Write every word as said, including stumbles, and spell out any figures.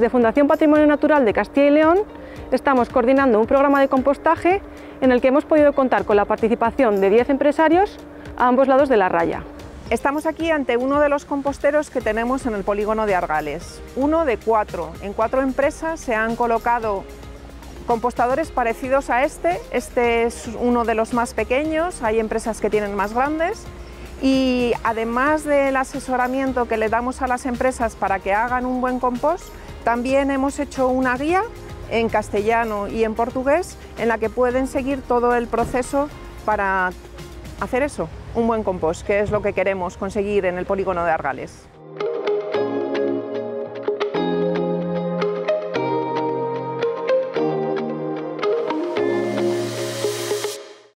desde Fundación Patrimonio Natural de Castilla y León estamos coordinando un programa de compostaje en el que hemos podido contar con la participación de diez empresarios a ambos lados de la raya. Estamos aquí ante uno de los composteros que tenemos en el polígono de Argales, uno de cuatro. En cuatro empresas se han colocado compostadores parecidos a este. Este es uno de los más pequeños, hay empresas que tienen más grandes. Y además del asesoramiento que le damos a las empresas para que hagan un buen compost, también hemos hecho una guía en castellano y en portugués en la que pueden seguir todo el proceso para hacer eso, un buen compost, que es lo que queremos conseguir en el polígono de Argales.